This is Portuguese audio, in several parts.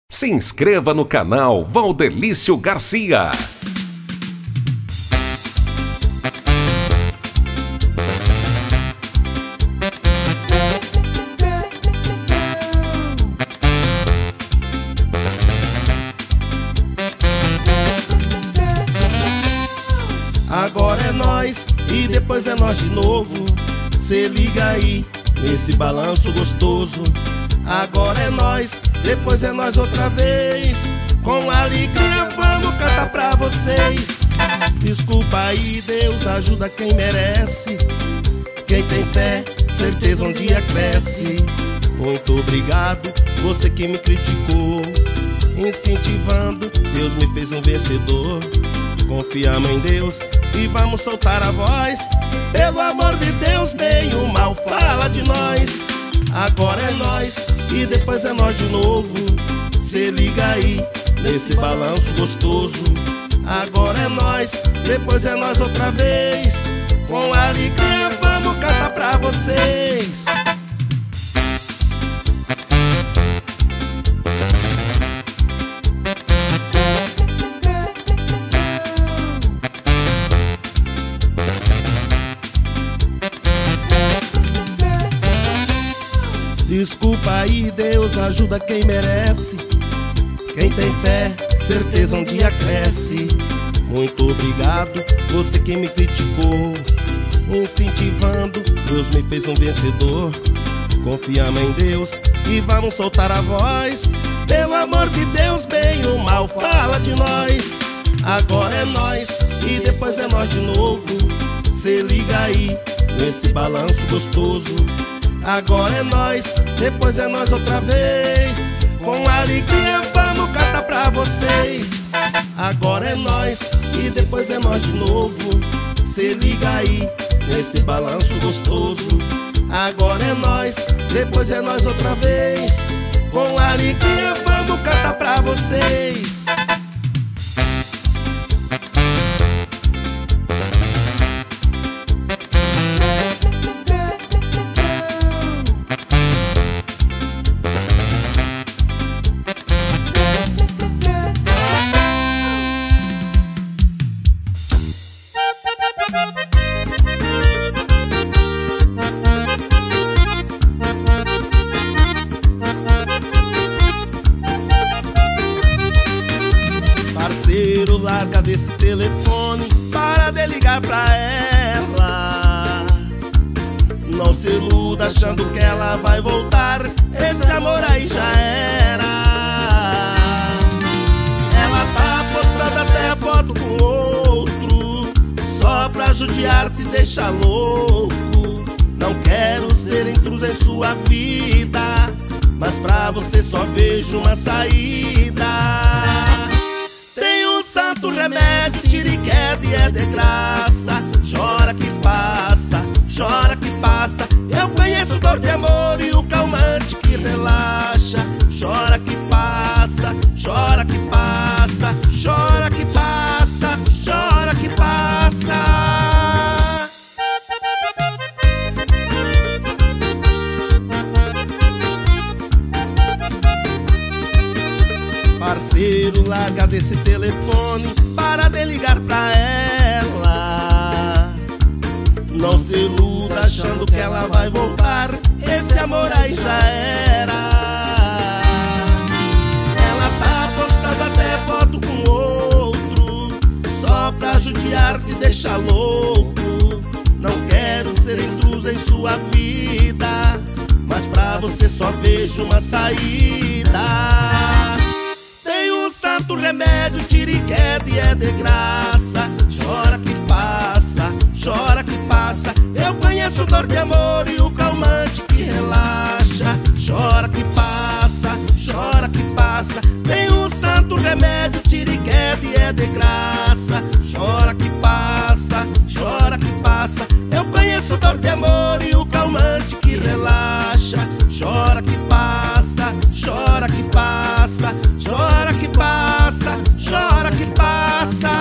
Se inscreva no canal Valdelício Garcia. Agora é nós e depois é nós de novo. Cê liga aí nesse balanço gostoso. Agora é nós, depois é nós outra vez. Com alegria vamos cantar pra vocês. Desculpa aí, Deus ajuda quem merece. Quem tem fé, certeza um dia cresce. Muito obrigado, você que me criticou. Incentivando, Deus me fez um vencedor. Confiamos em Deus e vamos soltar a voz. Pelo amor de Deus, bem ou mal, fala de nós. Agora é nós e depois é nós de novo. Cê liga aí nesse balanço gostoso. Agora é nós, depois é nós outra vez. Com alegria vamos cantar pra vocês. Desculpa aí, Deus ajuda quem merece. Quem tem fé, certeza um dia cresce. Muito obrigado, você que me criticou. Incentivando, Deus me fez um vencedor. Confiamos em Deus e vamos soltar a voz. Pelo amor de Deus, bem ou mal, fala de nós. Agora é nós e depois é nós de novo. Cê liga aí nesse balanço gostoso. Agora é nós, depois é nós outra vez. Com alegria vamos cantar pra vocês. Agora é nós e depois é nós de novo. Cê liga aí nesse balanço gostoso. Agora é nós, depois é nós outra vez. Com alegria vamos cantar pra vocês. Parceiro, larga desse telefone, para de ligar pra ela. Não se iluda achando que ela vai voltar, esse amor aí já era. Ela tá postando até foto com outro, só pra judiar te deixar louco. Não quero ser intruso em sua vida, mas pra você só vejo uma saída. Santo remédio, tira e queda e é de graça. Chora que passa, chora que passa. Eu conheço dor de amor e o calmante que relaxa. Chora que passa, chora que passa. Chora que passa, chora que passa. Parceiro, larga desse telefone, para de ligar pra ela. Não se iluda achando que ela vai voltar, esse amor aí já era. Ela tá postando até foto com outro, só pra judiar te deixar louco. Não quero ser intruso em sua vida, mas pra você só vejo uma saída. Santo remédio, tira e queda e é de graça. Chora que passa, chora que passa. Eu conheço dor de amor e o calmante que relaxa. Chora que passa, chora que passa. Tem um santo remédio, tira e queda e é de graça. Chora que passa, chora que passa. Eu conheço dor de amor e o calmante que relaxa. Chora que passa, chora que passa. Chora que passa, chora que passa.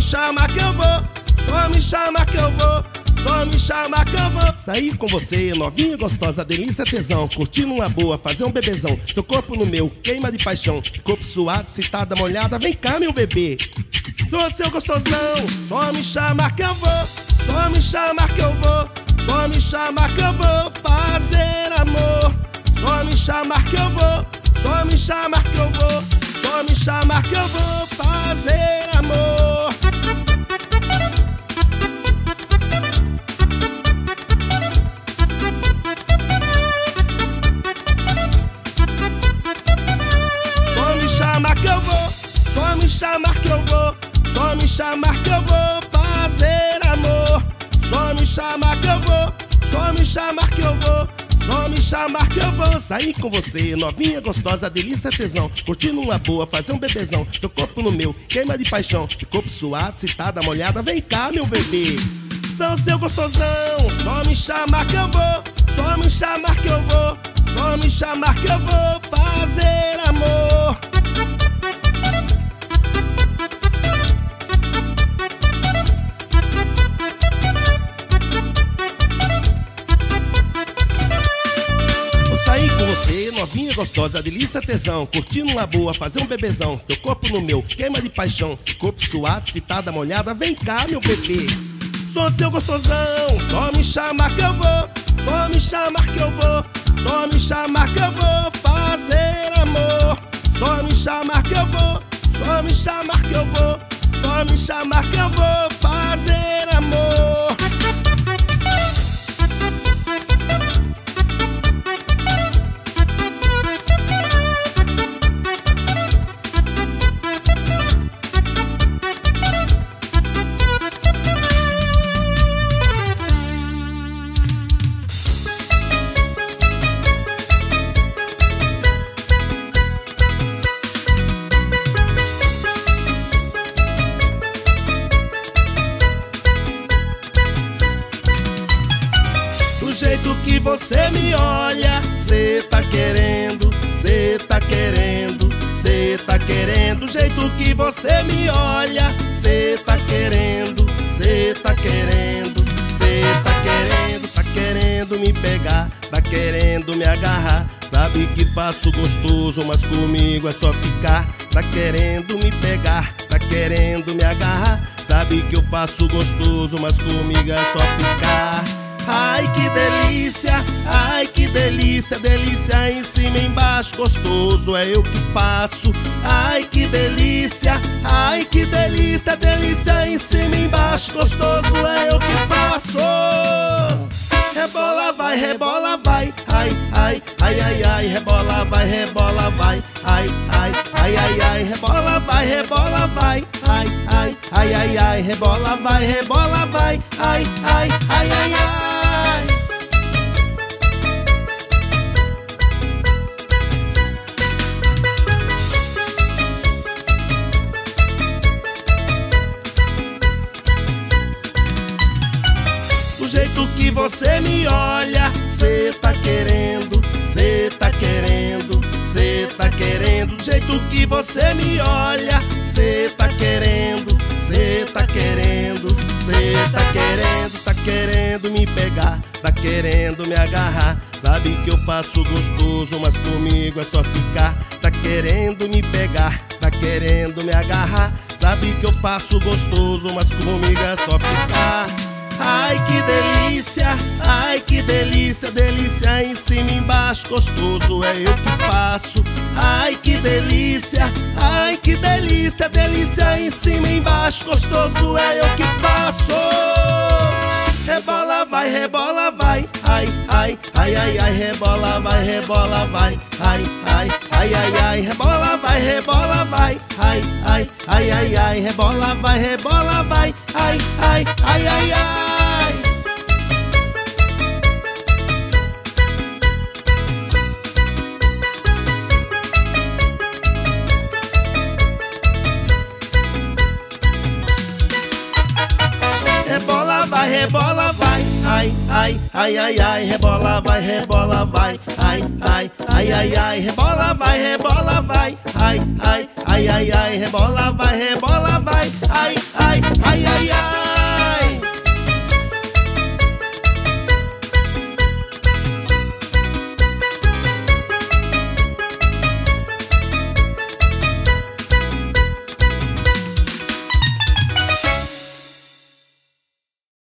chama que eu vou, só me chama que eu vou, só me chama que eu vou sair com você, novinha gostosa, delícia, tesão, curtindo uma boa, fazer um bebezão. Teu corpo no meu, queima de paixão, corpo suado, citada, molhada, vem cá meu bebê. Tô seu gostosão, só me chama que eu vou, só me chama que eu vou, só me chama que eu vou fazer amor. Só me chamar que eu vou, só me chamar que eu vou, só me chamar que eu vou fazer amor. Só me chamar que eu vou, só me chamar que eu vou, só me chamar que eu vou fazer amor. Só me chamar que eu vou, só me chamar que eu vou, só me chamar que eu vou sair com você, novinha gostosa, delícia, tesão, curtindo uma boa, fazer um bebezão. Teu corpo no meu, queima de paixão, de corpo suado, citada, molhada, vem cá meu bebê. Sou seu gostosão, só me chamar que eu vou, só me chamar que eu vou, só me chamar que eu vou fazer amor. Novinha gostosa, delícia, tesão, curtindo uma boa, fazer um bebezão. Teu corpo no meu, queima de paixão, corpo suado, citada, molhada, vem cá meu bebê. Sou seu gostosão, só me chamar que eu vou, só me chamar que eu vou, só me chamar que eu vou fazer amor. Só me chamar que eu vou, só me chamar que eu vou, só me chamar que eu vou fazer amor. Do jeito que você me olha, cê tá querendo, cê tá querendo, cê tá querendo. Do jeito que você me olha, cê tá querendo, cê tá querendo, cê tá querendo. Tá querendo me pegar, tá querendo me agarrar. Sabe que faço gostoso, mas comigo é só ficar. Tá querendo me pegar, tá querendo me agarrar. Sabe que eu faço gostoso, mas comigo é só ficar. Ai que delícia, ai que delícia, delícia em cima e embaixo, gostoso é eu que faço. Ai que delícia, ai que delícia, delícia em cima e embaixo, gostoso é eu que faço. Rebola vai, ai, ai, ai, ai, ai, rebola vai, ai, ai, ai, ai, ai, rebola vai, ai, ai, ai, ai, ai, rebola vai, ai, ai, ai, ai, ai. Do jeito que você me olha, cê tá querendo, cê tá querendo, cê tá querendo. Do jeito que você me olha, cê tá querendo, cê tá querendo, cê tá querendo. Tá querendo me pegar, tá querendo me agarrar. Sabe que eu faço gostoso, mas comigo é só ficar. Tá querendo me pegar, tá querendo me agarrar. Sabe que eu faço gostoso, mas comigo é só ficar. Ai que delícia, ai que delícia, delícia em cima e embaixo, gostoso é eu que faço. Ai que delícia, ai que delícia, delícia em cima e embaixo, gostoso é eu que faço. Rebola vai, ai, ai, ai, ai, ai, rebola vai, ai, ai, ai, ai, ai, rebola vai, ai, ai, ai, ai, ai, rebola vai, ai, ai, ai, ai, ai. Rebola vai, Ai, ai, ai, ai, ai, rebola, vai, rebola, vai. Ai, ai, ai, ai, ai, rebola, vai, rebola, vai. Ai, ai, ai, ai, ai, rebola, vai, rebola, vai. Ai, ai, ai, ai, ai.